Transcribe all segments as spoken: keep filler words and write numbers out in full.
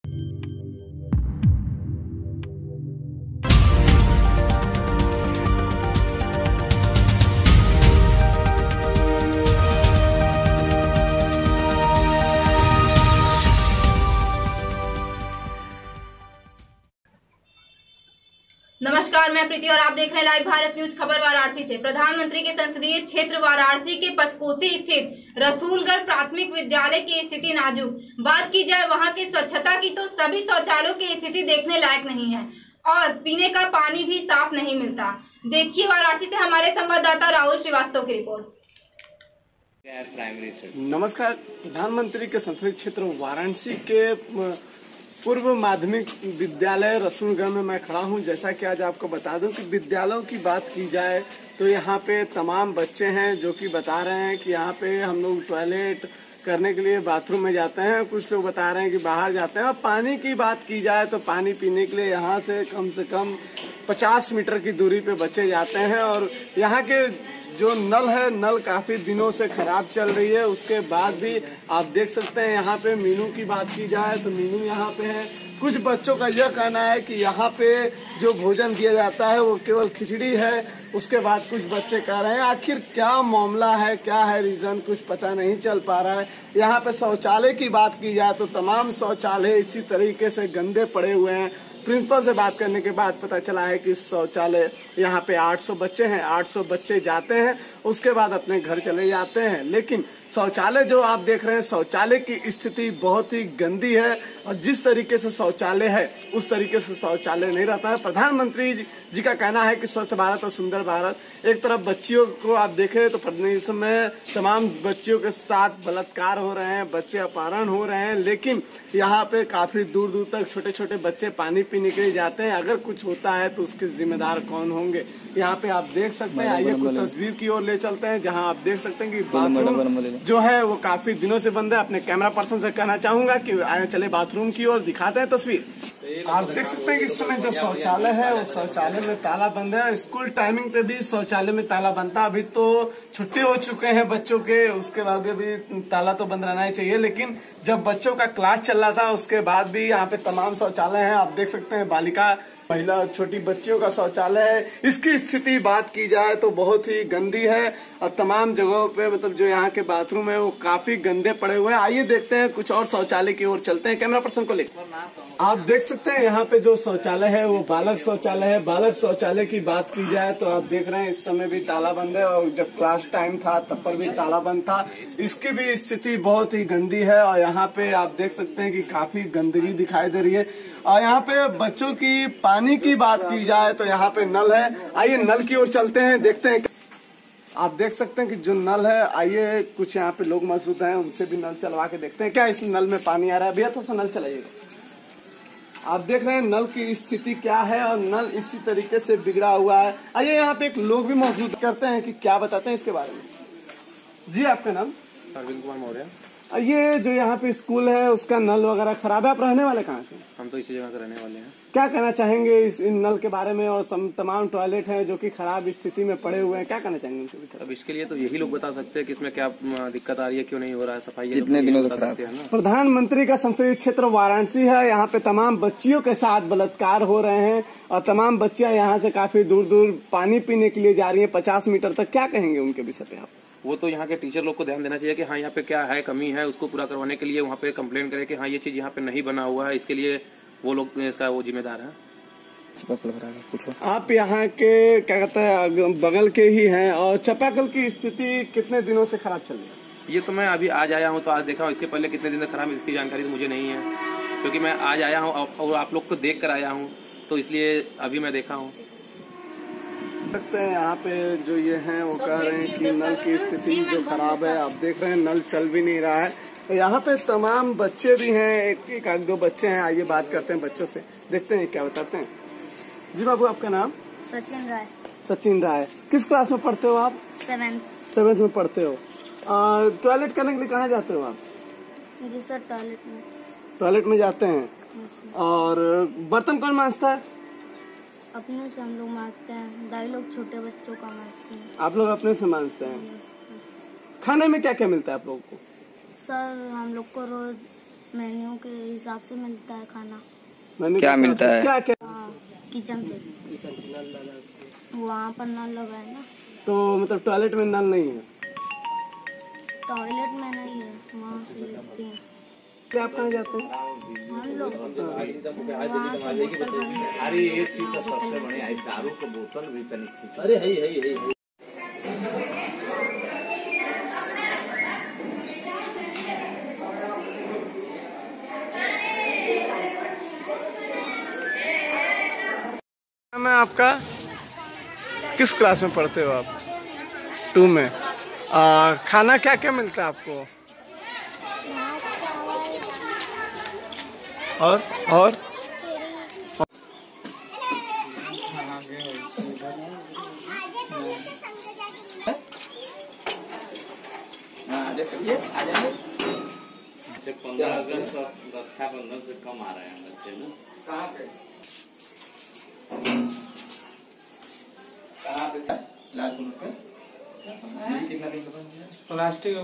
नमस्कार, मैं प्रीति और आप देख रहे हैं लाइव भारत न्यूज। खबर वाराणसी से। प्रधानमंत्री के संसदीय क्षेत्र वाराणसी के पचकोसी स्थित रसूलगढ़ प्राथमिक विद्यालय की स्थिति नाजुक। बात की जाए वहां की स्वच्छता की तो सभी शौचालयों की स्थिति देखने लायक नहीं है और पीने का पानी भी साफ नहीं मिलता। देखिए वाराणसी से हमारे संवाददाता राहुल श्रीवास्तव की रिपोर्ट। नमस्कार। प्रधानमंत्री के संसदीय क्षेत्र वाराणसी के पूर्व माध्यमिक विद्यालय रसूलगढ़ में मैं खड़ा हूं। जैसा कि आज आपको बता दूं कि विद्यालयों की बात की जाए तो यहाँ पे तमाम बच्चे हैं जो कि बता रहे हैं कि यहाँ पे हम लोग टॉयलेट करने के लिए बाथरूम में जाते हैं, कुछ लोग बता रहे हैं कि बाहर जाते हैं। और पानी की बात की जाए तो पानी पीने के लिए यहाँ से कम से कम पचास मीटर की दूरी पे बच्चे जाते हैं और यहाँ के जो नल है नल काफी दिनों से खराब चल रही है। उसके बाद भी आप देख सकते हैं यहाँ पे मीनू की बात की जाए तो मीनू यहाँ पे है। कुछ बच्चों का यह कहना है कि यहाँ पे जो भोजन दिया जाता है वो केवल खिचड़ी है। उसके बाद कुछ बच्चे कह रहे हैं आखिर क्या मामला है, क्या है रीजन, कुछ पता नहीं चल पा रहा है। यहाँ पे शौचालय की बात की जाए तो तमाम शौचालय इसी तरीके से गंदे पड़े हुए हैं। प्रिंसिपल से बात करने के बाद पता चला है कि शौचालय यहाँ पे आठ सौ बच्चे हैं, आठ सौ बच्चे जाते हैं उसके बाद अपने घर चले जाते हैं। लेकिन शौचालय जो आप देख रहे हैं शौचालय की स्थिति बहुत ही गंदी है और जिस तरीके से शौचालय है उस तरीके से शौचालय नहीं रहता है। प्रधानमंत्री जी का कहना है कि स्वच्छ भारत और सुंदर भारत। एक तरफ बच्चियों को आप देखें तो प्रदेश में तमाम बच्चियों के साथ बलात्कार हो रहे हैं, बच्चे अपहरण हो रहे हैं। लेकिन यहाँ पे काफी दूर दूर तक छोटे छोटे बच्चे पानी पीने के लिए जाते हैं। अगर कुछ होता है तो उसके जिम्मेदार कौन होंगे? यहाँ पे आप देख सकते हैं। आइए कुछ तस्वीर की ओर ले चलते हैं जहाँ आप देख सकते हैं कि बाथरूम जो है वो काफी दिनों से बंद है। अपने कैमरा पर्सन से कहना चाहूंगा कि आए चले बाथरूम की ओर दिखाते हैं तस्वीर। आप देख सकते हैं कि इस समय जो शौचालय है वो शौचालय में ताला बंद है। स्कूल टाइमिंग पे भी शौचालय में ताला बंद था। अभी तो छुट्टी हो चुके हैं बच्चों के, उसके बाद भी ताला तो बंद रहना ही चाहिए। लेकिन जब बच्चों का क्लास चल रहा था उसके बाद भी यहाँ पे तमाम शौचालय हैं। आप देख सकते हैं बालिका महिला छोटी बच्चियों का शौचालय है। इसकी स्थिति बात की जाए तो बहुत ही गंदी है और तमाम जगहों पे मतलब जो यहाँ के बाथरूम है वो काफी गंदे पड़े हुए हैं। आइए देखते हैं कुछ और शौचालय की ओर चलते हैं कैमरा पर्सन को लेकर। आप देख सकते हैं यहाँ पे जो शौचालय है वो बालक शौचालय है। बालक शौचालय की बात की जाए तो आप देख रहे हैं इस समय भी ताला बंद है और जब क्लास टाइम था तब पर भी ताला बंद था। इसकी भी स्थिति बहुत ही गंदी है और यहाँ पे आप देख सकते हैं कि काफी गंदगी दिखाई दे रही है। और यहाँ पे बच्चों की पानी की बात की जाए तो यहाँ पे नल है। आइए नल की ओर चलते हैं, देखते हैं। आप देख सकते हैं कि जो नल है, आइए कुछ यहाँ पे लोग मौजूद हैं उनसे भी नल चलवा के देखते हैं क्या इस नल में पानी आ रहा है। भैया थोड़ा सा नल चलाइएगा। आप देख रहे हैं नल की स्थिति क्या है और नल इसी तरीके से बिगड़ा हुआ है। आइए यहाँ पे एक लोग भी मौजूद करते हैं कि क्या बताते हैं इसके बारे में। जी आपका नाम? अरविंद कुमार मौर्य। ये जो यहाँ पे स्कूल है उसका नल वगैरह खराब है। आप रहने वाले कहाँ से? हम तो इसी जगह के रहने वाले हैं। क्या कहना चाहेंगे इस इन नल के बारे में? और तमाम टॉयलेट हैं जो कि खराब स्थिति में पड़े हुए हैं, क्या कहना चाहेंगे इनके विषय? अब इसके लिए तो यही लोग बता सकते हैं कि इसमें क्या दिक्कत आ रही है, क्यों नहीं हो रहा है सफाई। कितने दिनों से खराब है ना। प्रधानमंत्री का संसदीय क्षेत्र वाराणसी है। यहाँ पे तमाम बच्चियों के साथ बलात्कार हो रहे हैं और तमाम बच्चियां यहाँ से काफी दूर दूर पानी पीने के लिए जा रही है, पचास मीटर तक। क्या कहेंगे उनके विषय पे आप? वो तो यहाँ के टीचर लोग को ध्यान देना चाहिए कि हाँ यहाँ पे क्या है, कमी है, उसको पूरा करवाने के लिए वहाँ पे कंप्लेन करें कि हाँ ये चीज यहाँ पे नहीं बना हुआ है। इसके लिए वो लोग इसका वो जिम्मेदार है। पूछो। आप यहाँ के क्या कहते हैं बगल के ही हैं और चापाकल की स्थिति कितने दिनों से खराब चल रही है? ये तो मैं अभी आज आया हूँ तो आज देखा हूँ। इसके पहले कितने दिन तक खराब इसकी जानकारी तो मुझे नहीं है क्योंकि मैं आज आया हूँ और आप लोग को देख कर आया हूँ तो इसलिए अभी मैं देखा हूँ। सकते हैं यहाँ पे जो ये हैं वो कह रहे हैं कि नल की स्थिति जो खराब है। आप देख रहे हैं नल चल भी नहीं रहा है। तो यहाँ पे तमाम बच्चे भी हैं, एक एक आध दो बच्चे हैं। आइए बात करते हैं बच्चों से, देखते हैं क्या बताते हैं। जी बाबू आपका नाम? सचिन राय। सचिन राय। किस क्लास में पढ़ते हो आप? सेवेंथ। सेवेंथ में पढ़ते हो। टॉयलेट करने के लिए कहाँ जाते हो आप? जी सर टॉयलेट में। टॉयलेट में जाते हैं। और बर्तन कौन मांजता है? अपने से हम लोग मांजते हैं, दाई लोग छोटे बच्चों का मांजते हैं। आप लोग अपने से मांजते हैं। खाने में क्या क्या मिलता है आप लोगों को? सर हम लोग को रोज मेन्यू के हिसाब से मिलता है खाना। मैंने क्या पूछा मिलता आपसे, है? क्या क्या हाँ, किचन से वहाँ पर नल लगा है ना। तो मतलब टॉयलेट में नल नहीं है? टॉयलेट में नहीं है, वहाँ से लेते हैं क्या आप कहाँ जाते हैं? हम लोग। वहाँ से बोतल भर अरे एक चीज तो सबसे बढ़िया है, दारू की बोतल भी तनिक। अरे है है है मैं आपका किस क्लास में पढ़ते हो आप? टू में। आ, खाना क्या क्या मिलता है आपको? और और पंद्रह अगस्त रक्षाबंधन से कम आ रहे हैं बच्चे ना। कहाँ पे? कहाँ पे? लाल कलर पे? कितना दिन का? प्लास्टिक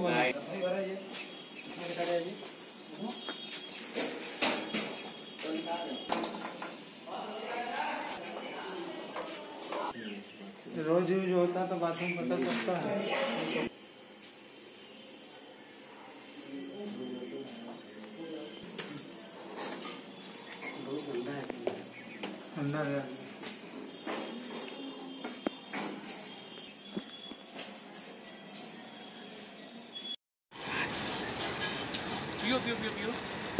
रोज यूज होता तो बाथरूम पता सकता है। अंदर है। पियो पियो पियो पियो।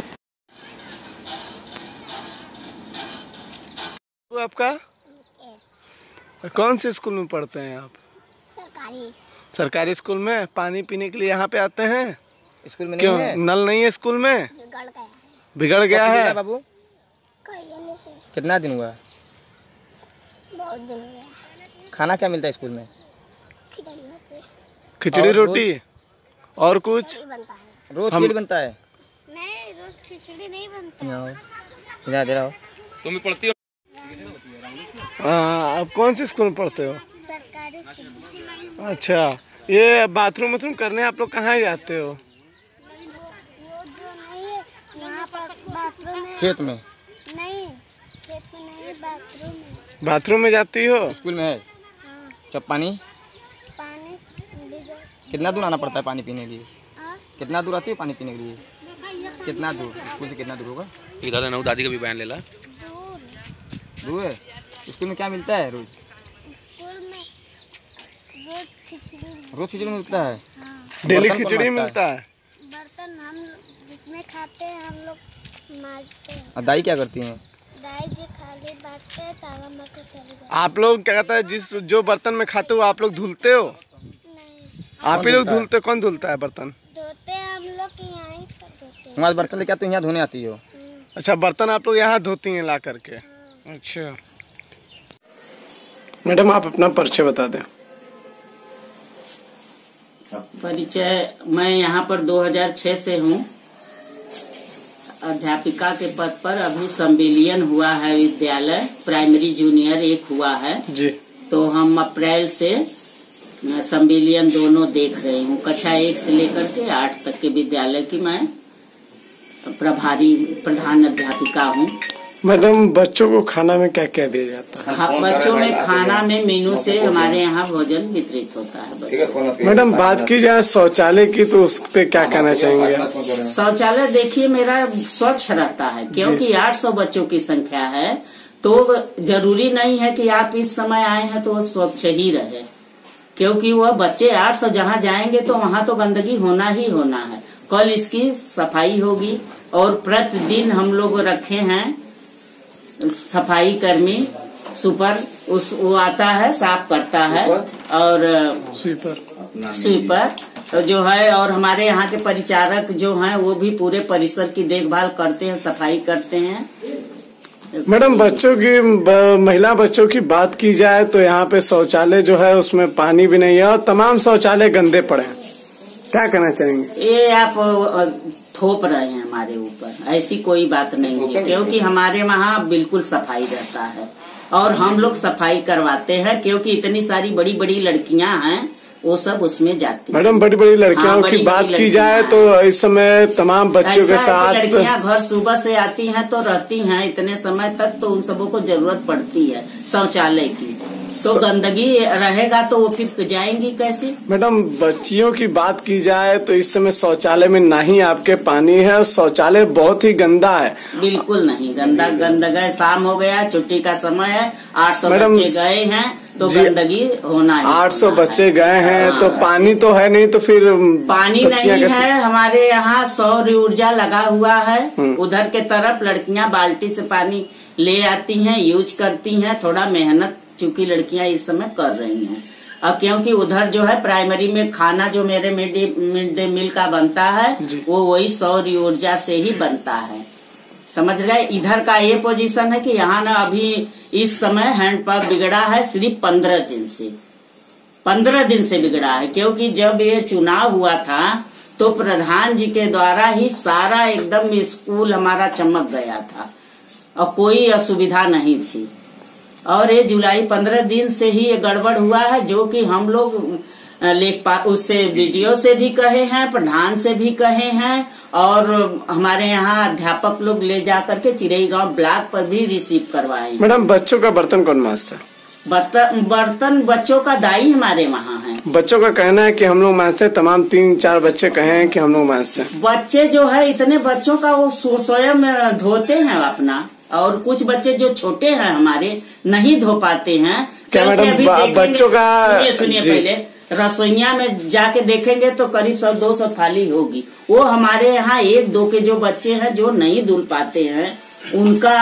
वो आपका कौन से स्कूल में पढ़ते हैं आप? सरकारी। सरकारी स्कूल में। पानी पीने के लिए यहाँ पे आते हैं? स्कूल में क्यों नहीं है? नल नहीं है स्कूल में? बिगड़ गया है। बिगड़ गया कब है बिगड़ा बाबू? कहीं से कितना दिन हुआ? बहुत दिन हो गया। खाना क्या मिलता है स्कूल में? खिचड़ी होती है। खिचड़ी और रोटी और कुछ? खिचड़ी बनता है। रोज हम- खीर बनता है? नहीं, रोज खिचड़ी नहीं बनता। यहाँ दे रहा हो। तुम भी पढ़ती हो? हाँ, आप कौन से स्कूल में पढ़ते हो? सरकारी स्कूल। अच्छा, ये बाथरूम वाथरूम करने आप लोग कहाँ जाते हो? वो जो नहीं है वहाँ पर बाथरूम है। खेत में? नहीं, खेत में नहीं, बाथरूम है। बाथरूम में जाती हो? स्कूल में है? हाँ, जब पानी पानी बिगड़। कितना दूर आना पड़ता है पानी पीने के लिए? हाँ, कितना दूर आती है पानी पीने के लिए? कितना दूर? स्कूल से कितना दूर होगा? ये दादा नऊ दादी का भी बयान ले ला। दूर। दूर है। स्कूल में क्या मिलता है रोज? स्कूल में रोज खिचड़ी। रोज खिचड़ी मिलता है? हाँ, डेली बर्तन कौन खिचड़ी मांजता है? मिलता है? बर्तन हम जिसमें खाते हैं हम लोग मांजते हैं। और दाई क्या करती हैं? दाई जी खाली बांटते हैं, ताला मार के चले जाते आप लोग क्या कहता है जिस जो बर्तन में खाते हो आप लोग धुलते हो? हैं। नहीं, आप ही लोग धुलता है? धुलते? कौन धुलता है बर्तन? धोते हैं हम लोग यहाँ ही पर धोते हैं। हमारे बर्तन लेके आते हो यहाँ धोने आती हो? हम्म, अच्छा, बर्तन आप लोग यहाँ धोती हैं ला करके? हाँ। अच्छा मैडम, आप अपना परिचय बता दें। परिचय, मैं यहाँ पर दो हज़ार छह से हूँ। अध्यापिका के पद पर अभी संविलियन हुआ है विद्यालय, प्राइमरी जूनियर एक हुआ है। जी। तो हम अप्रैल से संविलियन दोनों देख रहे हूँ। कक्षा एक से लेकर के आठ तक के विद्यालय की मैं प्रभारी प्रधान अध्यापिका हूँ। मैडम, बच्चों को खाना में क्या क्या दिया जाता है? हाँ, बच्चों में खाना में मेनू से हमारे यहाँ भोजन वितरित होता है बच्चों को। मैडम, बात की जाए शौचालय की तो उस पे क्या कहना चाहेंगे आप? शौचालय देखिए मेरा स्वच्छ रहता है, क्योंकि आठ सौ बच्चों की संख्या है, तो जरूरी नहीं है कि आप इस समय आए हैं तो वो स्वच्छ ही रहे, क्योंकि वह बच्चे आठ सौ जहाँ जाएंगे तो वहाँ तो गंदगी होना ही होना है। कल इसकी सफाई होगी और प्रतिदिन हम लोग रखे हैं सफाई कर्मी सुपर, उस वो आता है साफ करता है, और स्वीपर स्वीपर जो है, और हमारे यहाँ के परिचारक जो हैं वो भी पूरे परिसर की देखभाल करते हैं, सफाई करते हैं। मैडम, बच्चों की ब, महिला बच्चों की बात की जाए तो यहाँ पे शौचालय जो है उसमें पानी भी नहीं है और तमाम शौचालय गंदे पड़े हैं, क्या कहना चाहेंगे? ये आप थोप रहे हैं हमारे ऊपर, ऐसी कोई बात नहीं है, क्योंकि हमारे वहाँ बिल्कुल सफाई रहता है और हम लोग सफाई करवाते हैं, क्योंकि इतनी सारी बड़ी बड़ी लड़कियां हैं वो सब उसमें जाती है। मैडम बड़ी बड़ी लड़कियों हाँ, की बड़ी बात बड़ी की जाए तो इस समय तमाम बच्चों के ऐसा है साथ कि लड़कियां घर सुबह से आती हैं तो रहती हैं इतने समय तक, तो उन सबों को जरूरत पड़ती है शौचालय की। तो गंदगी रहेगा तो वो फिर जाएंगी कैसे? मैडम बच्चियों की बात की जाए तो इस समय शौचालय में ना ही आपके पानी है, शौचालय बहुत ही गंदा है। बिल्कुल नहीं, गंदा गंदगा शाम हो गया, छुट्टी का समय है, आठ सौ मैडम, बच्चे गए हैं तो गंदगी होना ही आठ सौ होना बच्चे है। गए हैं हाँ। तो पानी तो है नहीं, तो फिर पानी बच्चियां नहीं कैसे- है। हमारे यहाँ सौर ऊर्जा लगा हुआ है, उधर के तरफ लड़कियां बाल्टी से पानी ले आती हैं, यूज करती हैं। थोड़ा मेहनत चूंकि लड़कियां इस समय कर रही हैं, अब क्योंकि उधर जो है प्राइमरी में खाना जो मेरे मिड डे मील का बनता है वो वही सौर ऊर्जा से ही बनता है, समझ गए। इधर का ये पोजीशन है कि यहाँ ना अभी इस समय हैंडपंप बिगड़ा है सिर्फ पंद्रह दिन से पंद्रह दिन से बिगड़ा है, क्योंकि जब ये चुनाव हुआ था तो प्रधान जी के द्वारा ही सारा एकदम स्कूल हमारा चमक गया था और कोई असुविधा नहीं थी। और ये जुलाई पंद्रह दिन से ही ये गड़बड़ हुआ है, जो कि हम लोग लेख पा उससे वीडियो से भी कहे हैं, प्रधान से भी कहे हैं, और हमारे यहाँ अध्यापक लोग ले जा करके चिरई गांव ब्लॉक पर भी रिसीव करवाए। मैडम बच्चों का बर्तन कौन मांजता है? बर्तन बर्तन बच्चों का दाई हमारे वहाँ है। बच्चों का कहना है कि हम लोग मांजते हैं, तमाम तीन चार बच्चे कहे हैं कि हम लोग मांजते हैं। बच्चे जो है इतने बच्चों का वो स्वयं धोते हैं अपना, और कुछ बच्चे जो छोटे हैं हमारे नहीं धो पाते हैं। क्या मैडम बच्चों का सुनिए सुनिए पहले रसोईया में जाके देखेंगे तो करीब सौ दो सौ थाली होगी। वो हमारे यहाँ एक दो के जो बच्चे हैं जो नहीं धुल पाते हैं उनका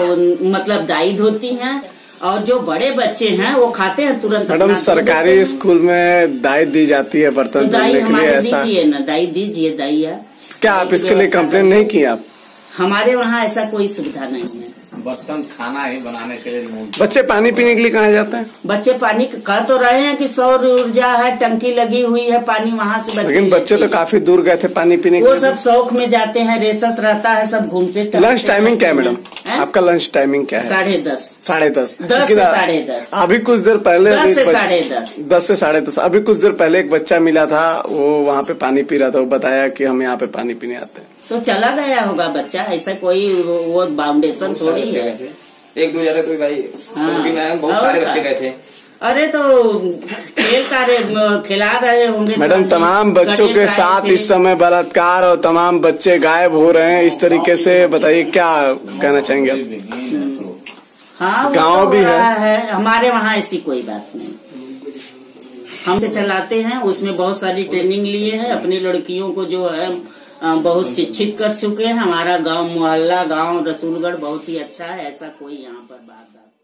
मतलब दाई धोती हैं, और जो बड़े बच्चे हैं वो खाते हैं तुरंत। मैडम सरकारी स्कूल में दाई दी जाती है बर्तन धोने के लिए, ऐसा दीजिए ना, दाई दीजिए दैया। क्या आप इसके लिए कंप्लेन नहीं की? आप हमारे वहाँ ऐसा कोई सुविधा नहीं है। बर्तन खाना ही बनाने के लिए। बच्चे पानी पीने के लिए कहाँ जाते हैं? बच्चे पानी कह तो रहे हैं कि सौर ऊर्जा है, टंकी लगी हुई है, पानी वहाँ से बच्चे लेकिन बच्चे तो काफी दूर गए थे पानी पीने के वो लिए। सब शौक में जाते हैं, रेसस रहता है, सब घूमते। लंच टाइमिंग क्या है मैडम? आपका लंच टाइमिंग क्या है? साढ़े दस साढ़े दस दस से साढ़े दस अभी कुछ देर पहले दस से साढ़े दस दस से साढ़े दस अभी कुछ देर पहले एक बच्चा मिला था, वो वहाँ पे पानी पी रहा था, वो बताया कि हम यहाँ पे पानी पीने आते हैं। तो चला गया होगा बच्चा, ऐसा कोई वो बाउंडेशन थोड़ी है। एक दो ज्यादा कोई भाई हाँ। बहुत सारे बच्चे गए थे। अरे तो खेल कार्य खिला रहे होंगे मैडम तमाम बच्चों के साथ इस समय बलात्कार और तमाम बच्चे गायब हो रहे हैं इस तरीके से, बताइए क्या कहना चाहेंगे आप? हाँ गाँव भी है, है हमारे वहाँ ऐसी कोई बात नहीं। हम से चलाते हैं, उसमें बहुत सारी ट्रेनिंग लिए हैं, अपनी लड़कियों को जो है बहुत शिक्षित कर चुके हैं। हमारा गांव मोहल्ला गांव रसूलगढ़ बहुत ही अच्छा है, ऐसा कोई यहाँ पर बात